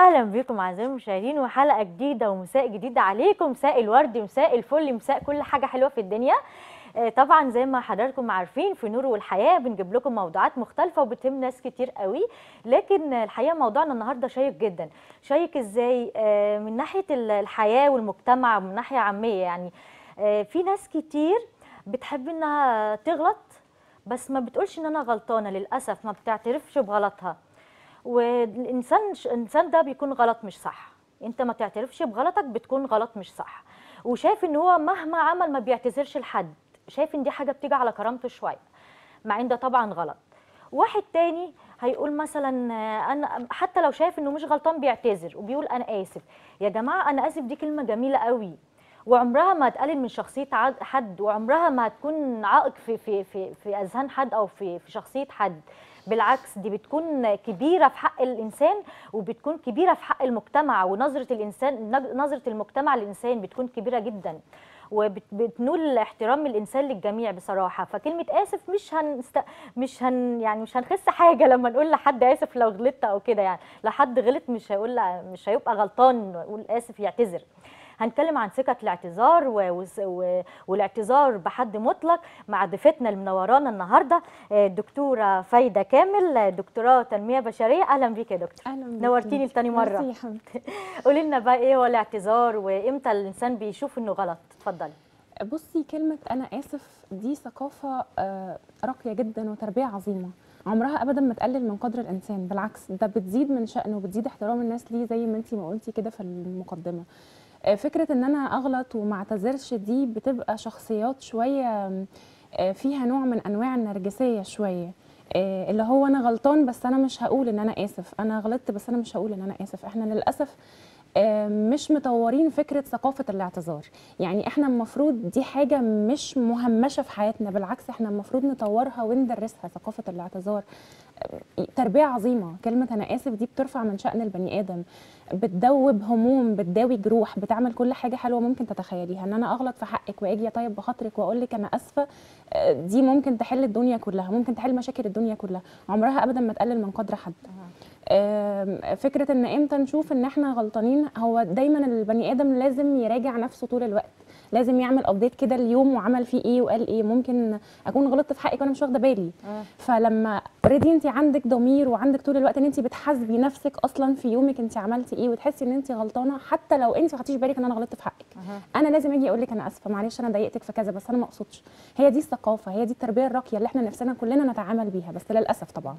اهلا بكم اعزائي المشاهدين وحلقه جديده ومساء جديد عليكم، مساء الورد، مساء الفل، مساء كل حاجه حلوه في الدنيا. طبعا زي ما حضراتكم عارفين في نور والحياه بنجيب لكم موضوعات مختلفه وبتهم ناس كتير قوي، لكن الحقيقه موضوعنا النهارده شيق جدا. شيق ازاي؟ من ناحيه الحياه والمجتمع ومن ناحيه عاميه. يعني في ناس كتير بتحب انها تغلط بس ما بتقولش ان انا غلطانه، للاسف ما بتعترفش بغلطها. والانسان ده بيكون غلط مش صح. انت ما تعترفش بغلطك بتكون غلط مش صح، وشايف ان هو مهما عمل ما بيعتذرش لحد، شايف ان دي حاجه بتيجي على كرامته شويه، مع ان ده طبعا غلط. واحد تاني هيقول مثلا انا حتى لو شايف انه مش غلطان بيعتذر وبيقول انا اسف. يا جماعه انا اسف دي كلمه جميله قوي، وعمرها ما هتقلل من شخصيه حد، وعمرها ما هتكون عائق في اذهان حد او في شخصيه حد. بالعكس دي بتكون كبيره في حق الانسان، وبتكون كبيره في حق المجتمع، ونظره الانسان نظره المجتمع للانسان بتكون كبيره جدا، وبتنول احترام الانسان للجميع بصراحه. فكلمه اسف مش هنخس حاجه لما نقول لحد اسف لو غلطت او كده. يعني لو حد غلط مش هيبقى غلطان يقول اسف يعتذر. هنتكلم عن ثقة الاعتذار والاعتذار بحد مطلق مع ضيفتنا المنورانا النهارده الدكتورة فايدة كامل، دكتوراه تنمية بشرية. أهلا بيك يا دكتور. اهلا بيك. نورتيني لتاني مرة. ميرسي يا حبيبتي. قولي لنا بقى ايه هو الاعتذار وامتى الانسان بيشوف انه غلط؟ اتفضلي. بصي، كلمة أنا آسف دي ثقافة راقية جدا وتربية عظيمة، عمرها أبدا ما تقلل من قدر الإنسان، بالعكس ده بتزيد من شأنه وبتزيد احترام الناس ليه، زي ما انتي ما قلتي كده في المقدمة. فكرة إن أنا أغلط وما اعتذرش دي بتبقى شخصيات شوية فيها نوع من أنواع النرجسية شوية، اللي هو أنا غلطان بس أنا مش هقول إن أنا آسف، أنا غلطت بس أنا مش هقول إن أنا آسف. إحنا للأسف مش مطورين فكرة ثقافة الاعتذار. يعني احنا المفروض دي حاجة مش مهمشة في حياتنا، بالعكس احنا المفروض نطورها وندرسها. ثقافة الاعتذار تربية عظيمة. كلمة أنا آسف دي بترفع من شأن البني آدم، بتدوب هموم، بتداوي جروح، بتعمل كل حاجة حلوة ممكن تتخيليها. ان انا اغلط في حقك واجي اطيب بخاطرك واقول لك انا اسفة، دي ممكن تحل الدنيا كلها، ممكن تحل مشاكل الدنيا كلها، عمرها ابدا ما تقلل من قدر حد. فكرة ان امتى نشوف ان احنا غلطانين، هو دايما البني ادم لازم يراجع نفسه طول الوقت، لازم يعمل ابديت كده اليوم وعمل فيه ايه وقال ايه. ممكن اكون غلطت في حقك وانا مش واخده بالي، فلما اوريدي انت عندك ضمير وعندك طول الوقت ان انت بتحاسبي نفسك اصلا في يومك انت عملتي ايه، وتحسي ان انت غلطانه حتى لو انت ما خدتيش بالك ان انا غلطت في حقك. انا لازم اجي اقول لك انا اسفه، معلش انا ضايقتك في كذا بس انا ما اقصدش. هي دي الثقافه، هي دي التربيه الراقيه اللي احنا نفسنا كلنا نتعامل بيها، بس للاسف طبعا.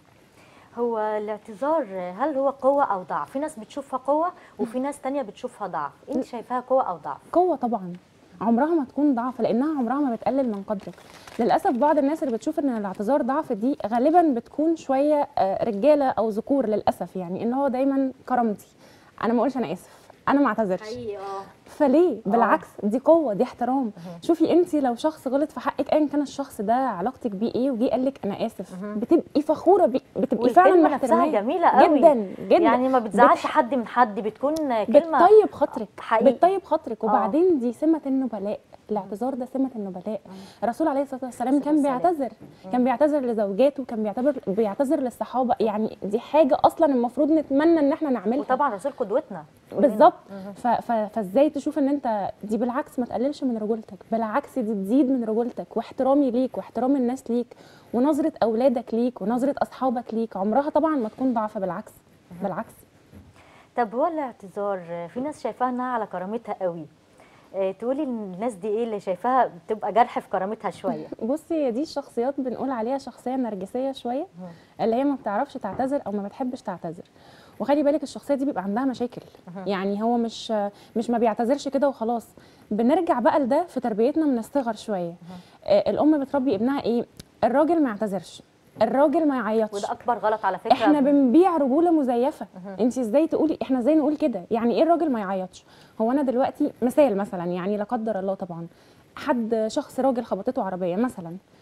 هو الاعتذار هل هو قوة أو ضعف؟ في ناس بتشوفها قوة وفي ناس تانية بتشوفها ضعف، انت شايفاها قوة أو ضعف؟ قوه طبعا، عمرها ما تكون ضعف لانها عمرها ما بتقلل من قدرك. للاسف بعض الناس اللي بتشوف ان الاعتذار ضعف دي غالبا بتكون شويه رجاله او ذكور للاسف، يعني ان هو دايما كرامتي، انا ما اقولش انا اسف، انا ما اعتذرش. فليه؟ بالعكس دي قوه، دي احترام. شوفي انت لو شخص غلط في حقك ايا كان الشخص ده علاقتك بيه ايه وجي قال لك انا اسف، بتبقي فخوره بيه، بتبقي فعلا محترماه جميله قوي جدا جدا، يعني ما بتزعلش حد من حد، بتكون كلمه بتطيب خاطرك حقيقي. بتطيب خاطرك. وبعدين دي سمه النبلاء، الاعتذار ده سمه النبلاء. الرسول عليه الصلاه والسلام كان بيعتذر، كان بيعتذر لزوجاته، كان بيعتذر للصحابه. يعني دي حاجه اصلا المفروض نتمنى ان احنا نعملها، وطبعا الرسول قدوتنا بالظبط. فازاي تشوف ان انت دي بالعكس ما تقللش من رجولتك، بالعكس دي تزيد من رجولتك واحترامي ليك واحترام الناس ليك ونظره اولادك ليك ونظره اصحابك ليك، عمرها طبعا ما تكون ضعف، بالعكس بالعكس. طب هو الاعتذار في ناس شايفاها انها على كرامتها قوي، تقولي الناس دي ايه اللي شايفاها بتبقى جرح في كرامتها شويه؟ بصي هي دي الشخصيات بنقول عليها شخصيه نرجسيه شويه، اللي هي ما بتعرفش تعتذر او ما بتحبش تعتذر. وخلي بالك الشخصيه دي بيبقى عندها مشاكل، يعني هو مش ما بيعتذرش كده وخلاص. بنرجع بقى لده في تربيتنا من الصغر شويه. الام بتربي ابنها ايه؟ الراجل ما يعتذرش، الراجل ما يعيطش، وده اكبر غلط على فكره. احنا بنبيع رجوله مزيفه. انت ازاي تقولي، احنا ازاي نقول كده؟ يعني ايه الراجل ما يعيطش؟ هو انا دلوقتي مثال مثلا، يعني لا قدر الله طبعا حد شخص راجل خبطته عربيه مثلا،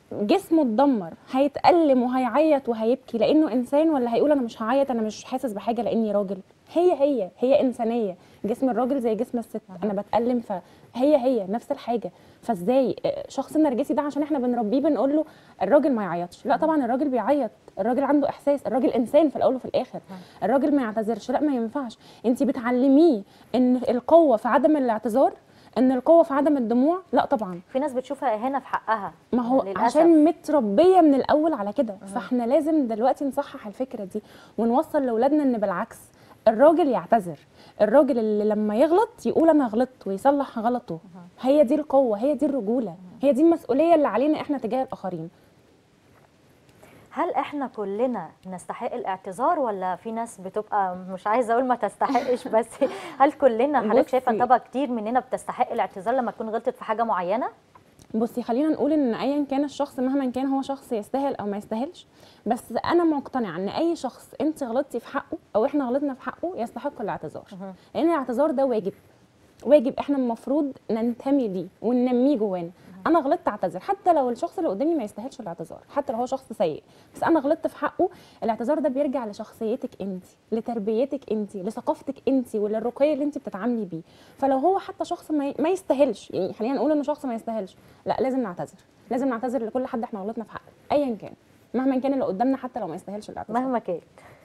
جسمه اتدمر، هيتألم وهيعيط وهيبكي لانه انسان، ولا هيقول انا مش هعيط انا مش حاسس بحاجه لاني راجل؟ هي انسانيه، جسم الراجل زي جسم الست، انا بتألم، فهي نفس الحاجه. فازاي شخص النرجسي ده عشان احنا بنربيه بنقول له الراجل ما يعيطش؟ لا طبعا الراجل بيعيط، الراجل عنده احساس، الراجل انسان في الاول وفي الاخر. الراجل ما يعتذرش؟ لا ما ينفعش. انت بتعلميه ان القوه في عدم الاعتذار، ان القوه في عدم الدموع؟ لا طبعا. في ناس بتشوفها اهانه في حقها، ما هو للأسف. عشان متربيه من الاول على كده. فاحنا لازم دلوقتي نصحح الفكره دي ونوصل لاولادنا ان بالعكس، الراجل يعتذر، الراجل اللي لما يغلط يقول انا غلطت ويصلح غلطه. هي دي القوه، هي دي الرجوله، هي دي المسؤوليه اللي علينا احنا تجاه الاخرين. هل احنا كلنا نستحق الاعتذار، ولا في ناس بتبقى مش عايزه اقول ما تستحقش، بس هل كلنا حضرتك شايفه بصي. طبعا كتير مننا بتستحق الاعتذار لما تكون غلطت في حاجه معينه؟ بصي خلينا نقول ان ايا كان الشخص مهما كان هو شخص يستاهل او ما يستاهلش، بس انا مقتنعه ان اي شخص انت غلطتي في حقه او احنا غلطنا في حقه يستحق الاعتذار. لان الاعتذار ده واجب احنا المفروض ننتمي ليه وننميه جوانا. انا غلطت اعتذر، حتى لو الشخص اللي قدامي ما يستاهلش الاعتذار، حتى لو هو شخص سيء، بس انا غلطت في حقه. الاعتذار ده بيرجع لشخصيتك انت، لتربيتك انت، لثقافتك انت، وللرقي اللي انت بتتعاملي بيه. فلو هو حتى شخص ما يستاهلش، يعني خلينا نقول انه شخص ما يستاهلش، لا لازم نعتذر، لازم نعتذر لكل حد احنا غلطنا في حقه ايا كان، مهما كان اللي قدامنا حتى لو ما يستاهلش الاعتذار. مهما كان.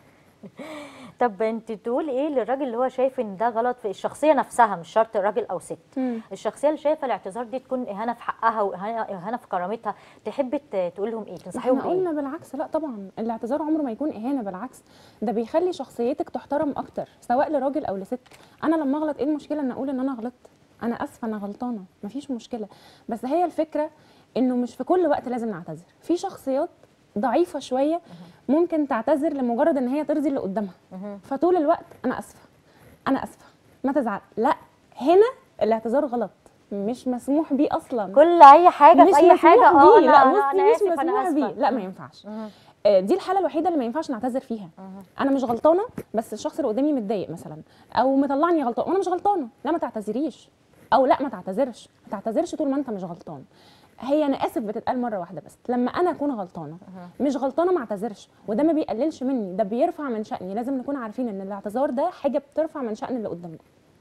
طب انت تقول ايه للراجل اللي هو شايف ان ده غلط في الشخصيه نفسها، مش شرط راجل او ست، الشخصيه اللي شايفه الاعتذار دي تكون اهانه في حقها واهانه في كرامتها، تحب تقول لهم ايه، تنصحيهم احنا ايه؟ قلنا بالعكس، لا طبعا الاعتذار عمره ما يكون اهانه، بالعكس ده بيخلي شخصيتك تحترم اكتر سواء لراجل او لست. انا لما اغلط ايه المشكله ان اقول ان انا غلطت، انا اسفه انا غلطانه، مفيش مشكله. بس هي الفكره انه مش في كل وقت لازم نعتذر. في شخصيات ضعيفه شويه ممكن تعتذر لمجرد ان هي ترضي اللي قدامها، فطول الوقت انا اسفه انا اسفه ما تزعل. لا، هنا الاعتذار غلط، مش مسموح بيه اصلا. كل اي حاجه مش في اي حاجه مسموح بيه. لا انا بصي مش اسف انا مسموح بيه، اسفه. لا ما ينفعش. دي الحاله الوحيده اللي ما ينفعش نعتذر فيها. انا مش غلطانه بس الشخص اللي قدامي متضايق مثلا او مطلعني غلطان وانا مش غلطانه، لا ما تعتذريش، او لا ما تعتذرش، ما تعتذرش طول ما انت مش غلطان. هي انا اسف بتتقال مره واحده بس لما انا اكون غلطانه. مش غلطانه ما اعتذرش، وده ما بيقللش مني، ده بيرفع من شأني. لازم نكون عارفين ان الاعتذار ده حاجه بترفع من شأن اللي قدامنا،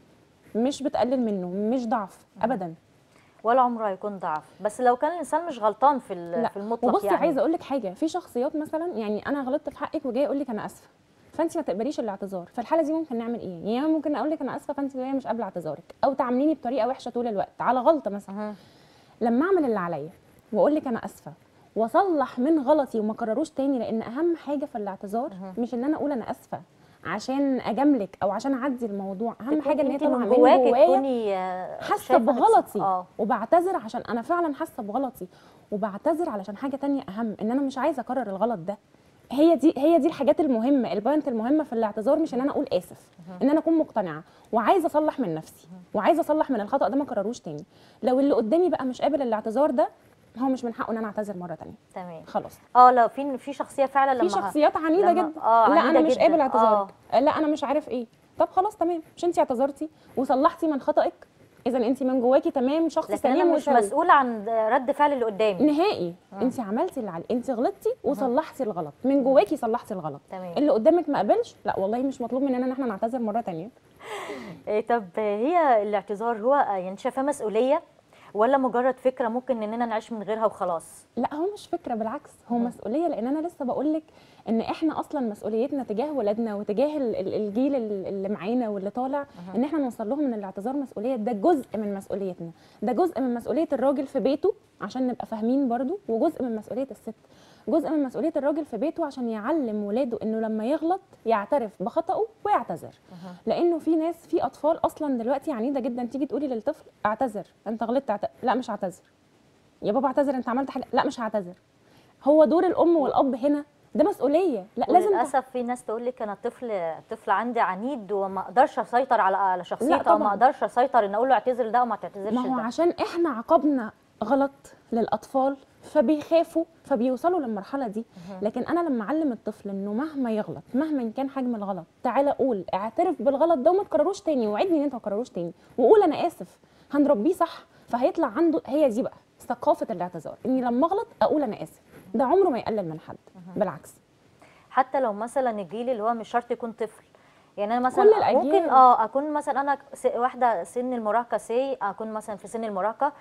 مش بتقلل منه، مش ضعف ابدا، ولا عمره هيكون ضعف. بس لو كان الانسان مش غلطان في في المطلق. وبصي يعني عايزه اقول لك حاجه، في شخصيات مثلا يعني انا غلطت في حقك وجايه اقول لك انا اسفه، فانت ما تقبليش الاعتذار. في الحاله دي ممكن نعمل ايه؟ يعني ممكن اقول لك انا اسفه فانت جايه مش قابله اعتذارك، او تعامليني بطريقه وحشه طول الوقت على غلطه مثلا. لما اعمل اللي عليا واقول لك انا اسفه واصلح من غلطي وما كرروش تاني، لان اهم حاجه في الاعتذار مش ان انا اقول انا اسفه عشان اجاملك او عشان اعدي الموضوع، اهم حاجه ان هي طالعه من جوايا حاسه بغلطي وبعتذر عشان انا فعلا حاسه بغلطي، وبعتذر علشان حاجه تانية اهم، ان انا مش عايزه اكرر الغلط ده. هي دي الحاجات المهمه، البوينت المهمه في الاعتذار، مش ان انا اقول اسف، ان انا اكون مقتنعه وعايزه اصلح من نفسي وعايزه اصلح من الخطا ده ما كرروش تاني. لو اللي قدامي بقى مش قابل الاعتذار ده، هو مش من حقه ان انا اعتذر مره تانية. تمام خلاص. لو في شخصيه فعلا في شخصيات عنيده جدا، لا عنيدة انا مش جداً. قابل اعتذارك، لا انا مش عارف ايه. طب خلاص تمام، مش انت اعتذرتي وصلحتي من خطأك، اذا انت من جواكي تمام شخص لكن سليم انا مش مسؤوله عن رد فعل اللي قدامي نهائي. انت عملتي اللي عليك، انت غلطتي وصلحتي الغلط من جواكي، صلحتي الغلط. تمام. اللي قدامك ما قبلش، لا والله مش مطلوب مننا ان احنا نعتذر مره تانية. طب هي الاعتذار هو يعني شايفاه مسؤوليه ولا مجرد فكره ممكن اننا نعيش من غيرها وخلاص؟ لا هو مش فكره، بالعكس هو مسؤوليه، لان انا لسه بقول لك ان احنا اصلا مسؤوليتنا تجاه ولادنا وتجاه الجيل اللي معانا واللي طالع، ان احنا نوصل لهم ان الاعتذار مسؤوليه. ده جزء من مسؤوليتنا، ده جزء من مسؤوليه الراجل في بيته عشان نبقى فاهمين برضو، وجزء من مسؤوليه الست. جزء من مسؤوليه الراجل في بيته عشان يعلم ولاده انه لما يغلط يعترف بخطأه ويعتذر. لانه في ناس، في اطفال اصلا دلوقتي عنيده جدا، تيجي تقولي للطفل اعتذر، انت غلطت لا مش هعتذر. يا بابا اعتذر، انت عملت حاجه، لا مش هعتذر. هو دور الام والاب هنا ده مسؤوليه، لا لازم. للاسف في ناس تقول لك انا طفل عندي عنيد وما اقدرش اسيطر على شخصيته، وما اقدرش اسيطر ان اقول له اعتذر ده وما تعتذرش ده. ما هو عشان احنا عقبنا غلط للاطفال فبيخافوا فبيوصلوا للمرحله دي. لكن انا لما اعلم الطفل انه مهما يغلط، مهما كان حجم الغلط، تعالى قول اعترف بالغلط ده وما تكرروش تاني، وعدني ان انت ما تكرروش تاني، وقول انا اسف، هنربيه صح، فهيطلع عنده هي دي بقى ثقافه الاعتذار، اني لما اغلط اقول انا اسف. ده عمره ما يقلل من حد، بالعكس. حتى لو مثلا الجيل اللي هو مش شرط يكون طفل، يعني انا كل مثلا الأجيال. ممكن اكون مثلا انا واحده سن المراهقه، اكون مثلا في سن المراهقه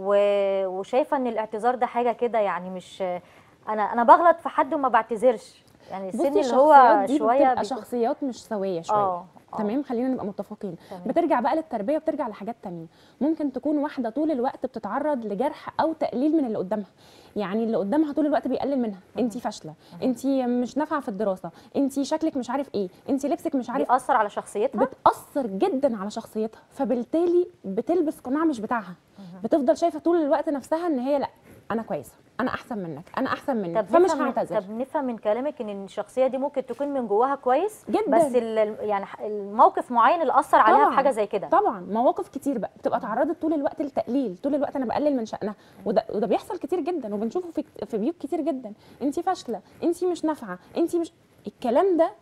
وشايفه ان الاعتذار ده حاجه كده، يعني مش انا بغلط في حد وما بعتذرش، يعني السن بصي اللي هو الشخصيات دي شويه بتبقى بيكون شخصيات مش سويه شويه. تمام، خلينا نبقى متفقين. تمام. بترجع بقى للتربيه وبترجع لحاجات تانية. ممكن تكون واحده طول الوقت بتتعرض لجرح او تقليل من اللي قدامها، يعني اللي قدامها طول الوقت بيقلل منها، انت فاشله، انت مش نافعه في الدراسه، انت شكلك مش عارف ايه، انت لبسك مش عارف، بيأثر على شخصيتها، بتأثر جدا على شخصيتها، فبالتالي بتلبس قناع مش بتاعها. بتفضل شايفه طول الوقت نفسها ان هي لا، انا كويسه، انا احسن منك، انا احسن منك، فمش هعتذر. طب نفهم من كلامك ان الشخصيه دي ممكن تكون من جواها كويس جدا، بس يعني الموقف معين اللي اثر عليها في حاجه زي كده. طبعا مواقف كتير بقى بتبقى تعرضت طول الوقت للتقليل، طول الوقت انا بقلل من شأنها، وده بيحصل كتير جدا، وبنشوفه في بيوت كتير جدا. انت فاشله، انت مش نافعه، انت مش، الكلام ده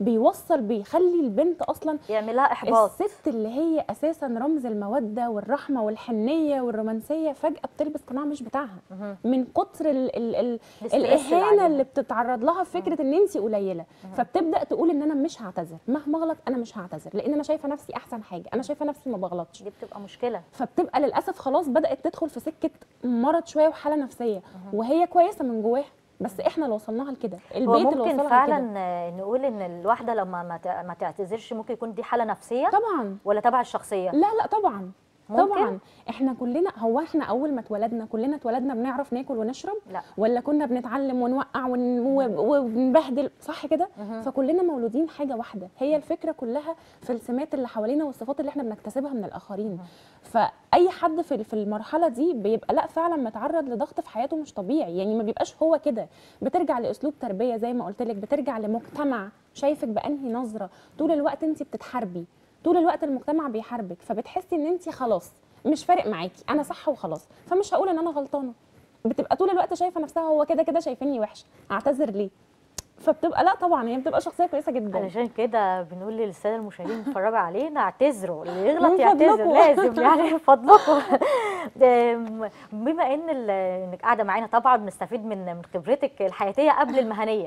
بيخلي البنت اصلا يعملها احباط. الست اللي هي اساسا رمز الموده والرحمه والحنيه والرومانسيه فجاه بتلبس قناع مش بتاعها من كتر الاهانه اللي بتتعرض لها، فكره ان انت قليله، فبتبدا تقول ان انا مش هعتذر، مهما اغلط انا مش هعتذر، لان انا شايفه نفسي احسن حاجه، انا شايفه نفسي ما بغلطش. دي بتبقى مشكله، فبتبقى للاسف خلاص بدات تدخل في سكه مرض شويه وحاله نفسيه، وهي كويسه من جواها، بس احنا اللي وصلناها لكده، البيت اللي وصلها ممكن لكده. فعلا نقول ان الواحده لما ما تعتذرش ممكن يكون دي حاله نفسيه طبعا، ولا تبع الشخصيه؟ لا طبعا ممكن؟ طبعا. احنا كلنا، هو احنا اول ما اتولدنا كلنا اتولدنا بنعرف ناكل ونشرب؟ لا. ولا كنا بنتعلم ونوقع ونبهدل، صح كده؟ فكلنا مولودين حاجه واحده، هي الفكره كلها في السمات اللي حوالينا والصفات اللي احنا بنكتسبها من الاخرين. فاي حد في المرحله دي بيبقى لا فعلا متعرض لضغط في حياته مش طبيعي، يعني ما بيبقاش هو كده، بترجع لاسلوب تربيه زي ما قلت لك، بترجع لمجتمع شايفك بانهي نظره، طول الوقت انت بتتحاربي، طول الوقت المجتمع بيحاربك، فبتحسي ان انت خلاص مش فارق معاكي، انا صح وخلاص، فمش هقول ان انا غلطانه. بتبقى طول الوقت شايفه نفسها هو كده كده شايفيني وحشه، اعتذر ليه؟ فبتبقى لا طبعا هي بتبقى شخصيه كويسه جدا. علشان كده بنقول للساده المشاهدين بيتفرجوا علينا اعتذروا، اللي يغلط يعتذر لازم، يعني من فضلكم. بما انك قاعده معانا طبعا بنستفيد من خبرتك الحياتيه قبل المهنيه.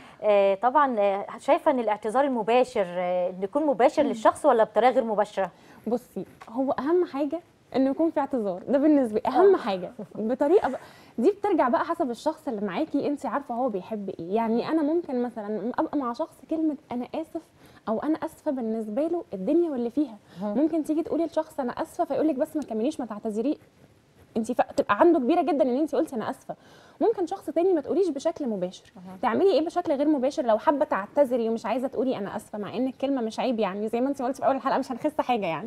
طبعا شايفه ان الاعتذار المباشر يكون مباشر للشخص ولا بطريقه غير مباشره؟ بصي، هو اهم حاجه انه يكون في اعتذار، ده بالنسبه لي اهم حاجه، بطريقه دي بترجع بقى حسب الشخص اللي معاكي، انت عارفه هو بيحب ايه. يعني انا ممكن مثلا ابقى مع شخص كلمه انا اسف او انا اسفه بالنسبه له الدنيا واللي فيها، ممكن تيجي تقولي لشخص انا اسفه فيقول لك بس ما تكمليش، ما تعتذري، انت تبقى عنده كبيره جدا ان انت قلتي انا اسفه. ممكن شخص تاني ما تقوليش بشكل مباشر، تعملي ايه بشكل غير مباشر لو حابه تعتذري ومش عايزه تقولي انا اسفه، مع ان الكلمه مش عيب، يعني زي ما انت قلتي في اول الحلقه مش هنخس حاجه يعني.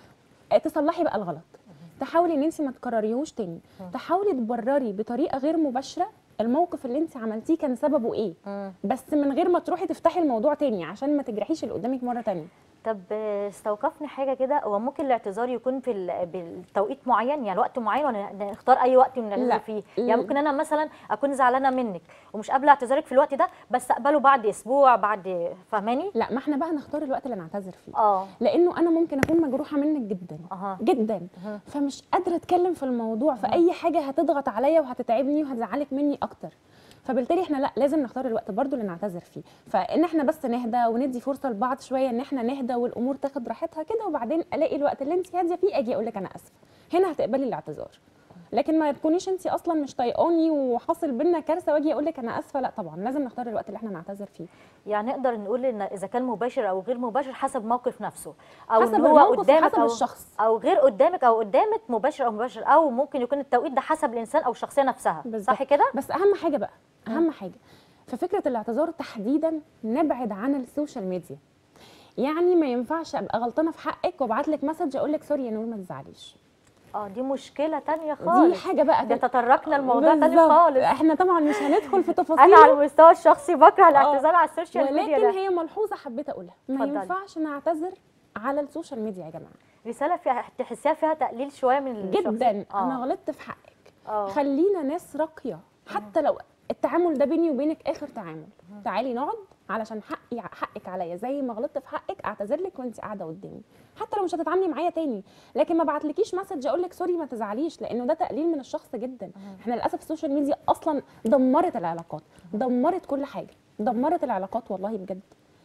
تصلحي بقى الغلط، تحاولي ان انت ما تكرريهوش تاني، تحاولي تبرري بطريقه غير مباشره الموقف اللي انت عملتيه كان سببه ايه، بس من غير ما تروحي تفتحي الموضوع تاني عشان ما تجرحيش اللي قدامك مره تانيه. طب استوقفني حاجه كده، هو ممكن الاعتذار يكون بالتوقيت معين، يعني وقت معين، ولا نختار اي وقت نعتذر فيه؟ يعني ممكن انا مثلا اكون زعلانه منك ومش قابله اعتذارك في الوقت ده، بس اقبله بعد اسبوع، بعد، فاهماني؟ لا، ما احنا بقى نختار الوقت اللي نعتذر فيه. لانه انا ممكن اكون مجروحه منك جدا جدا، فمش قادره اتكلم في الموضوع، فاي حاجه هتضغط عليا وهتتعبني وهتزعلك مني اكتر، فبالتالي احنا لا لازم نختار الوقت برضو اللي نعتذر فيه، فان احنا بس نهدى وندي فرصه لبعض شويه ان احنا نهدى والامور تاخد راحتها كده، وبعدين الاقي الوقت اللي انت هاديه فيه اجي اقول لك انا اسفه، هنا هتقبلي الاعتذار. لكن ما تكونيش انت اصلا مش طايقاني وحاصل بينا كارثه واجي اقول لك انا اسفه، لا طبعا لازم نختار الوقت اللي احنا نعتذر فيه. يعني نقدر نقول ان اذا كان مباشر او غير مباشر حسب موقف نفسه، او حسب ان هو قدامك حسب الشخص، او غير قدامك او قدامك، مباشر او مباشر، او ممكن يكون التوقيت ده حسب الانسان او الشخصيه نفسها. بالزبط. صح كده؟ بس اهم حاجه بقى، اهم حاجه في فكره الاعتذار تحديدا، نبعد عن السوشيال ميديا. يعني ما ينفعش ابقى غلطانه في حقك وابعت لك مسج اقول لك سوري يا نور ما تزعليش. دي مشكله تانية خالص، دي حاجه بقى ده تطرقنا الموضوع تاني خالص. احنا طبعا مش هندخل في تفاصيل. انا على المستوى الشخصي بكره الاعتذار على السوشيال ميديا، ولكن هي ملحوظه حبيت اقولها، ما ينفعش نعتذر على السوشيال ميديا يا جماعه. رساله فيها تحسيها فيها تقليل شويه من جدا. انا غلطت في حقك، خلينا ناس راقيه، حتى لو التعامل ده بيني وبينك اخر تعامل، تعالي نقعد علشان حقك عليا، زي ما غلطت في حقك اعتذر لك وانت قاعده قدامي، حتى لو مش هتتعاملي معايا تاني، لكن ما بعتلكيش مسج اقول لك سوري ما تزعليش، لانه ده تقليل من الشخص جدا. احنا للاسف السوشيال ميديا اصلا دمرت العلاقات، دمرت كل حاجه، دمرت العلاقات والله بجد.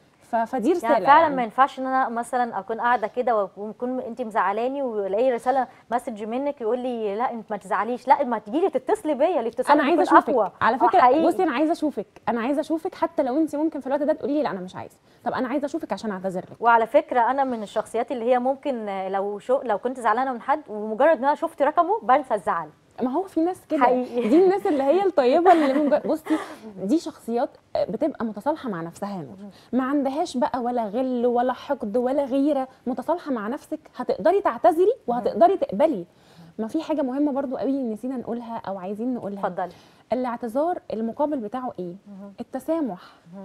فدي رساله يعني فعلا ما ينفعش ان انا مثلا اكون قاعده كده ويكون انت مزعلاني والاقي رساله مسج منك يقول لي لا انت ما تزعليش، لا ما تجيلي تتصلي بيا، الاتصال انا عايزه بيكون اشوفك أقوى. على فكره. حقيقي. بصي انا عايزه اشوفك، انا عايزه اشوفك، حتى لو انت ممكن في الوقت ده تقولي لي لا انا مش عايزه، طب انا عايزه اشوفك عشان اعتذر لك. وعلى فكره انا من الشخصيات اللي هي ممكن لو كنت زعلانه من حد ومجرد ان انا شفت رقمه بنسى الزعل. ما هو في ناس كده، حقيقي. دي الناس اللي هي الطيبه اللي بصي دي شخصيات بتبقى متصالحه مع نفسها يا نور، ما عندهاش بقى ولا غل ولا حقد ولا غيره، متصالحه مع نفسك، هتقدري تعتذري وهتقدري تقبلي. ما في حاجه مهمه برضو قوي نسينا نقولها او عايزين نقولها. اتفضلي. الاعتذار المقابل بتاعه ايه؟ التسامح،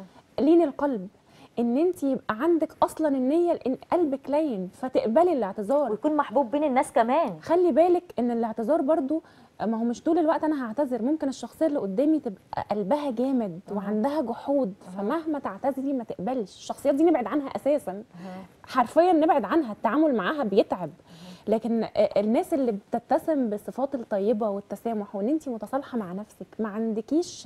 لين القلب، ان انت يبقى عندك اصلا النيه ان قلبك لين فتقبلي الاعتذار، ويكون محبوب بين الناس كمان. خلي بالك ان الاعتذار برضو ما هو مش طول الوقت انا هعتذر، ممكن الشخصيه اللي قدامي تبقى قلبها جامد وعندها جحود، فمهما تعتذري ما تقبلش. الشخصيات دي نبعد عنها اساسا، حرفيا نبعد عنها، التعامل معاها بيتعب. لكن الناس اللي بتتسم بالصفات الطيبه والتسامح، وان انت متصالحه مع نفسك، ما عندكيش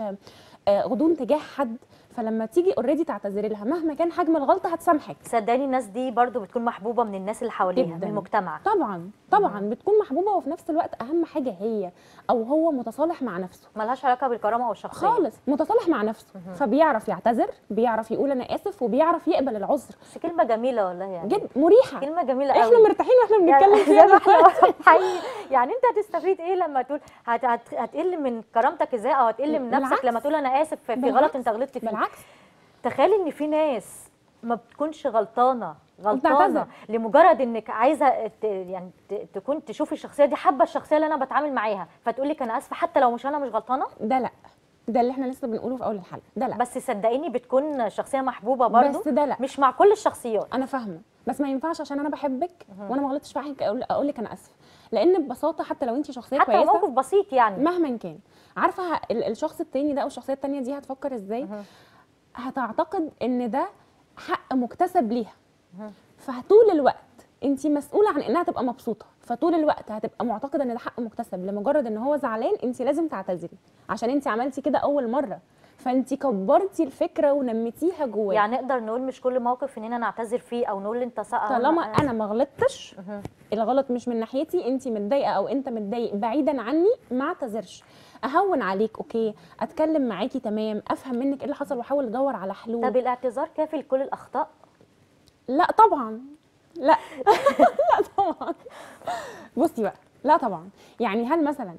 غضون تجاه حد، فلما تيجي اوريدي تعتذري لها مهما كان حجم الغلطه هتسامحك. صدقني الناس دي برضو بتكون محبوبه من الناس اللي حواليها، من المجتمع. طبعا طبعا بتكون محبوبه، وفي نفس الوقت اهم حاجه هي او هو متصالح مع نفسه، ملهاش علاقه بالكرامه او الشخصيه خالص، متصالح مع نفسه، فبيعرف يعتذر، بيعرف يقول انا اسف، وبيعرف يقبل العذر. بس كلمه جميله والله، يعني جد مريحه، كلمه جميله قوي. احنا مرتاحين واحنا بنتكلم فيها حقيقي. يعني انت هتستفيد ايه لما تقول هتقل من كرامتك ازاي، او هتقل من نفسك بالعكس. لما تقول انا اسف في غلط انت غلطت فيه. بالعكس، تخيلي ان في ناس ما بتكونش غلطانه بتعتذر. لمجرد انك عايزه يعني تكون تشوفي الشخصيه دي، حابه الشخصيه اللي انا بتعامل معاها، فتقول لك انا اسفه حتى لو انا مش غلطانه. ده لا، ده اللي احنا لسه بنقوله في اول الحلقه، ده لا. بس صدقيني بتكون شخصيه محبوبه برضو، بس ده لا، مش مع كل الشخصيات. انا فاهمه، بس ما ينفعش عشان انا بحبك وانا ما غلطتش في حقك اقول لك انا اسفه، لان ببساطه حتى لو انت شخصيه حتى كويسه، موقف بسيط يعني مهما كان، عارفه الشخص التاني ده او الشخصيه التانيه دي هتفكر ازاي؟ هتعتقد ان ده حق مكتسب ليها، فطول الوقت انت مسؤوله عن انها تبقى مبسوطه، فطول الوقت هتبقى معتقده ان ده حق مكتسب، لمجرد ان هو زعلان انت لازم تعتذري عشان انت عملتي كده اول مره، فانت كبرتي الفكره ونميتيها جواك. يعني نقدر نقول مش كل موقف اننا نعتذر فيه او نقول انت طالما انا ما غلطتش، الغلط مش من ناحيتي، انت متضايقه او انت متضايق بعيدا عني، ما اعتذرش، اهون عليك، اوكي، اتكلم معاكي تمام، افهم منك ايه اللي حصل واحاول ادور على حلول. طب الاعتذار كافي لكل الاخطاء؟ لا طبعا، لا لا طبعا. بصي بقى، لا طبعا. يعني هل مثلا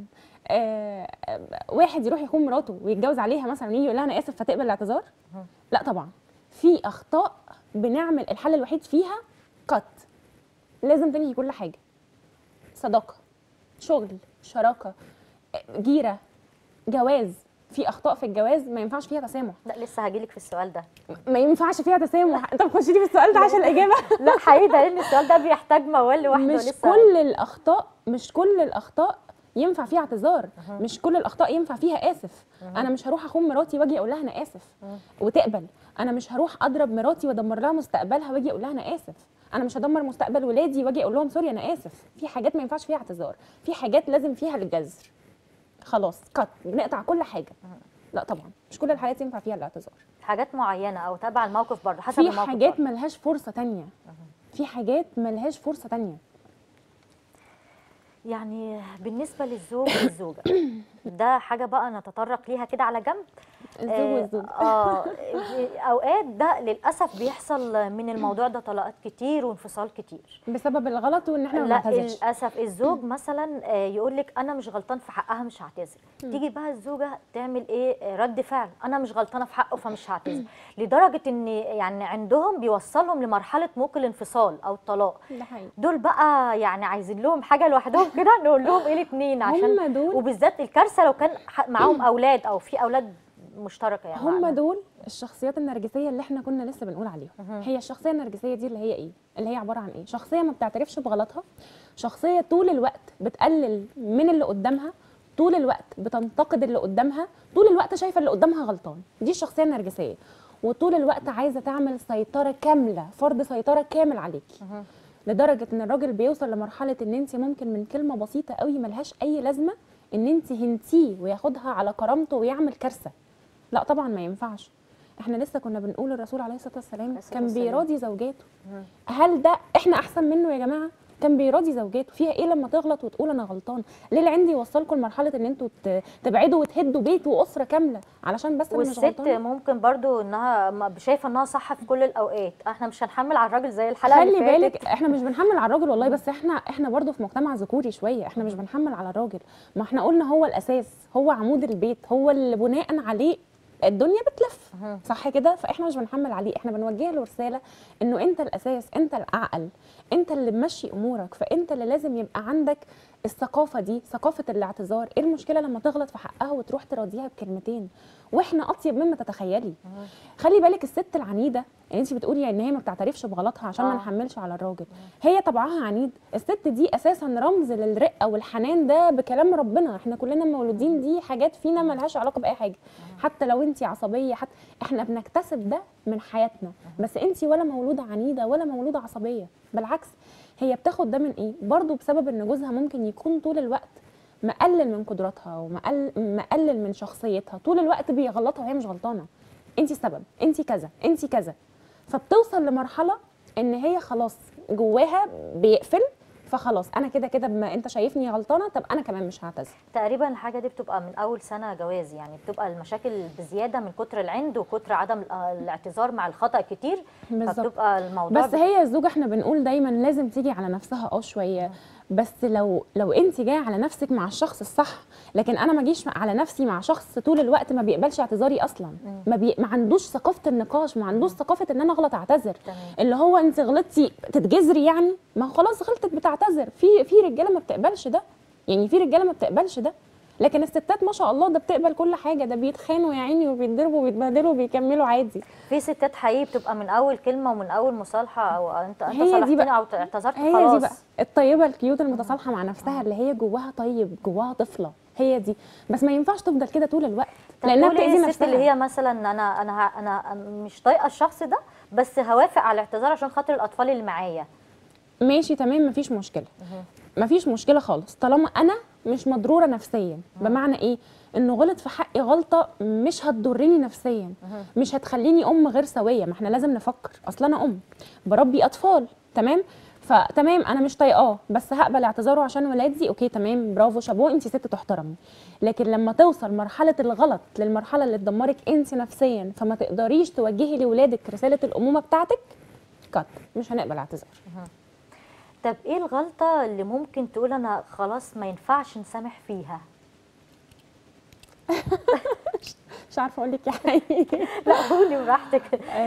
واحد يروح يخون مراته ويتجوز عليها مثلا ويجي يقول لها انا اسف فتقبل الاعتذار؟ لا طبعا. في اخطاء بنعمل الحل الوحيد فيها قط، لازم تنهي كل حاجه، صداقه، شغل، شراكه، جيره، جواز. في اخطاء في الجواز ما ينفعش فيها تسامح. لا لسه هجيلك في السؤال ده. ما ينفعش فيها تسامح. انت بتخشي لي في السؤال ده عشان الاجابه؟ لا حقيقي، ده لان السؤال ده بيحتاج موال لوحده. مش لسه كل الاخطاء، مش كل الاخطاء ينفع فيها اعتذار، مش كل الاخطاء ينفع فيها اسف. انا مش هروح اخون مراتي واجي اقول لها انا اسف وتقبل، انا مش هروح اضرب مراتي وادمر لها مستقبلها واجي اقول لها انا اسف، انا مش هدمر مستقبل ولادي واجي اقول لهم سوري انا اسف. في حاجات ما ينفعش فيها اعتذار، في حاجات لازم فيها الجذر، خلاص قط، نقطع كل حاجه. لا طبعا مش كل الحالات ينفع فيها الاعتذار، حاجات معينه او تبع الموقف برضه، حسب في الموقف. حاجات ملهاش فرصه تانية، في حاجات ملهاش فرصه تانية. يعني بالنسبه للزوج والزوجه ده حاجه بقى نتطرق ليها كده على جنب. الزوج والزوج اوقات ده للاسف بيحصل من الموضوع ده طلاقات كتير وانفصال كتير بسبب الغلط وان احنا ما لا بنعتذرش. للاسف الزوج مثلا يقول لك انا مش غلطان في حقها مش هعتذر، تيجي بقى الزوجه تعمل ايه؟ رد فعل، انا مش غلطانه في حقه فمش هعتذر، لدرجه ان يعني عندهم بيوصلهم لمرحله ممكن الانفصال او الطلاق. ده حقيقي. دول بقى يعني عايزين لهم حاجه لوحدهم كده نقول لهم ايه الاثنين، عشان هم دول، وبالذات الكارثه لو كان معاهم اولاد او في اولاد مشتركه. يعني هم دول الشخصيات النرجسيه اللي احنا كنا لسه بنقول عليهم. هي الشخصيه النرجسيه دي اللي هي ايه؟ اللي هي عباره عن ايه؟ شخصيه ما بتعترفش بغلطها، شخصيه طول الوقت بتقلل من اللي قدامها، طول الوقت بتنتقد اللي قدامها، طول الوقت شايفه اللي قدامها غلطان. دي الشخصيه النرجسيه. وطول الوقت عايزه تعمل سيطره كامله، فرض سيطره كامل عليكي، لدرجه ان الراجل بيوصل لمرحله ان انت ممكن من كلمه بسيطه قوي ملهاش اي لازمه ان انت هنتيه وياخدها على كرامته ويعمل كارثه. لا طبعا ما ينفعش. احنا لسه كنا بنقول الرسول عليه الصلاه والسلام كان بيراضي زوجاته. هل ده احنا احسن منه يا جماعه؟ كان بيراضي زوجاته، فيها ايه لما تغلط وتقول انا غلطان؟ ليه اللي عندي يوصلكم لمرحله ان انتوا تبعدوا وتهدوا بيت واسره كامله علشان بس انا مش والست غلطانه؟ ممكن برضو انها شايفه انها صح في كل الاوقات. احنا مش هنحمل على الراجل زي الحلقه اللي خلي فاتت. بالك احنا مش بنحمل على الراجل والله، بس احنا برضو في مجتمع ذكوري شويه، احنا مش بنحمل على الراجل. ما احنا قلنا هو الاساس، هو عمود البيت، هو اللي بناء عليه الدنيا بتلف، صح كده؟ فاحنا مش بنحمل عليه، احنا بنوجه له رساله انه انت الاساس، انت الاعقل، انت اللي ممشي امورك، فانت اللي لازم يبقى عندك الثقافه دي، ثقافه الاعتذار. ايه المشكله لما تغلط في حقها وتروح تراضيها بكلمتين؟ واحنا اطيب مما تتخيلي. خلي بالك الست العنيده يعني انت بتقولي ان هي ما بتعترفش بغلطها عشان ما نحملش على الراجل، هي طبعها عنيد. الست دي اساسا رمز للرقه والحنان، ده بكلام ربنا، احنا كلنا مولودين دي حاجات فينا ما لهاش علاقه باي حاجه. حتى لو انت عصبيه، حتى احنا بنكتسب ده من حياتنا. بس انت ولا مولوده عنيده ولا مولوده عصبيه، بالعكس هي بتاخد ده من ايه؟ برضو بسبب ان جوزها ممكن يكون طول الوقت مقلل من قدراتها ومقلل من شخصيتها، طول الوقت بيغلطها وهي مش غلطانه. انت السبب، انت كذا، انت كذا. فبتوصل لمرحله ان هي خلاص جواها بيقفل، فخلاص انا كده كده بما انت شايفني غلطانه، طب انا كمان مش هعتذر. تقريبا الحاجه دي بتبقى من اول سنه جواز، يعني بتبقى المشاكل بزياده من كتر العند وكتر عدم الاعتذار مع الخطا كتير. بالظبط. فبتبقى الموضوع بس هي الزوجه احنا بنقول دايما لازم تيجي على نفسها شويه، بس لو انت جايه على نفسك مع الشخص الصح. لكن انا ما اجيش على نفسي مع شخص طول الوقت ما بيقبلش اعتذاري اصلا، ما عندوش ثقافه النقاش، ما عندوش ثقافه ان انا اغلط اعتذر. اللي هو انت غلطتي تتجذري يعني، ما خلاص غلطت بتعتذر. في رجاله ما بتقبلش ده، يعني في رجاله ما بتقبلش ده. لكن الستات ما شاء الله ده بتقبل كل حاجه، ده بيتخانوا يا عيني وبيتضربوا وبيتبهدلوا وبيكملوا عادي. في ستات حقيقي بتبقى من اول كلمه ومن اول مصالحه، او انت هي دي صالحتني بقى، او اعتذرت هي خلاص. دي بقى الطيبه الكيوت المتصالحه مع نفسها، اللي هي جواها طيب، جواها طفله، هي دي. بس ما ينفعش تفضل كده طول الوقت لانها بتاذي الست نفسها. اللي هي مثلا انا مش طايقه الشخص ده، بس هوافق على الاعتذار عشان خاطر الاطفال اللي معايا. ماشي تمام، مفيش مشكله، مفيش مشكله خالص طالما انا مش مضروره نفسيا. بمعنى ايه؟ انه غلط في حقي غلطه مش هتضرني نفسيا، مش هتخليني ام غير سويه. ما احنا لازم نفكر، اصل انا ام بربي اطفال، تمام؟ فتمام انا مش طايقاه بس هقبل اعتذاره عشان ولادي، اوكي تمام، برافو شابوه، انت ست تحترمي. لكن لما توصل مرحله الغلط للمرحله اللي تدمرك انت نفسيا، فما تقدريش توجهي لاولادك رساله الامومه بتاعتك، كات مش هنقبل اعتذار. طب ايه الغلطه اللي ممكن تقول انا خلاص ما ينفعش نسامح فيها؟ مش عارفه اقول لك يا حقيقي. لا قولي براحتك.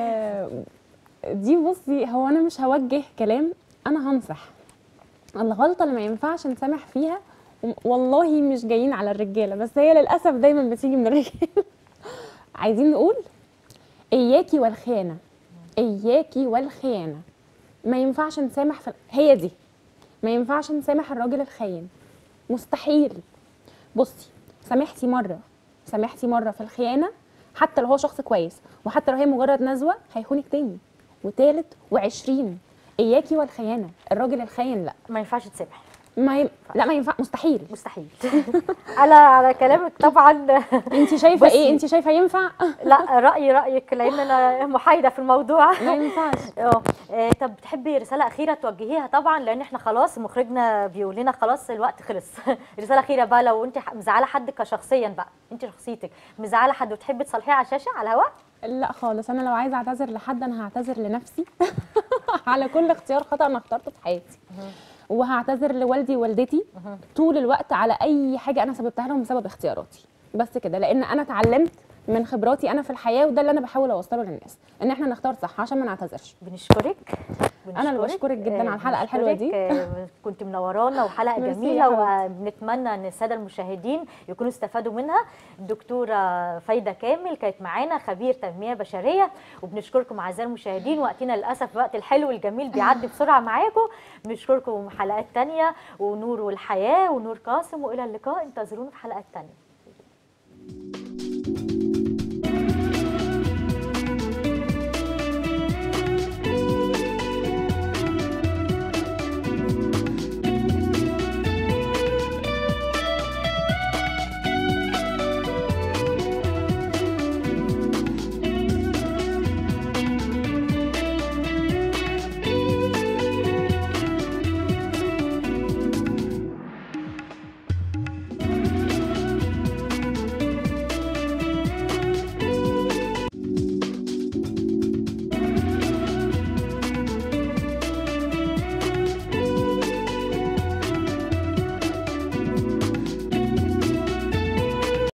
دي بصي، هو انا مش هوجه كلام، انا هنصح. الغلطه اللي ما ينفعش نسامح فيها، والله مش جايين على الرجاله، بس هي للاسف دايما بتيجي من الرجاله. عايزين نقول اياكي والخيانه، اياكي والخيانه. ما ينفعش نسامح هي دي، ما ينفعش نسامح الراجل الخاين، مستحيل. بصي، سامحتي مره في الخيانه، حتى لو هو شخص كويس، وحتى لو هي مجرد نزوه، هيخونك تاني وتالت و20. اياكي والخيانه، الراجل الخاين لا، ما ينفعش تسامح. لا ما ينفع، مستحيل. على كلامك طبعا. انت شايفه ايه؟ انت شايفه ينفع؟ لا رايك، لان انا محايده في الموضوع. ما ينفعش. طب تحبي رساله اخيره توجهيها؟ طبعا لان احنا خلاص مخرجنا بيقول لنا خلاص الوقت خلص. رساله اخيره بقى، لو انت مزعله حد كشخصيا بقى، انت شخصيتك مزعله حد وتحبي تصالحيه على الشاشه على الهواء؟ لا خالص، انا لو عايزه اعتذر لحد انا هعتذر لنفسي على كل اختيار خطأ انا اخترته في حياتي، وهعتذر لوالدي ووالدتي طول الوقت على اي حاجه انا سببتها لهم بسبب اختياراتي، بس كده. لان انا اتعلمت من خبراتي انا في الحياه، وده اللي انا بحاول اوصله للناس، ان احنا نختار صح عشان ما نعتذرش. بنشكرك. انا اللي بشكرك جدا على الحلقه الحلوه دي. كنت منورانا وحلقه جميله، وبنتمنى ان الساده المشاهدين يكونوا استفادوا منها. الدكتوره فايده كامل كانت معانا، خبير تنميه بشريه، وبنشكركم اعزائي المشاهدين. وقتنا للاسف الوقت الحلو الجميل بيعدي بسرعه معاكم. بنشكركم حلقات تانية، ونور والحياه ونور قاسم، والى اللقاء، انتظرونا في حلقات تانية.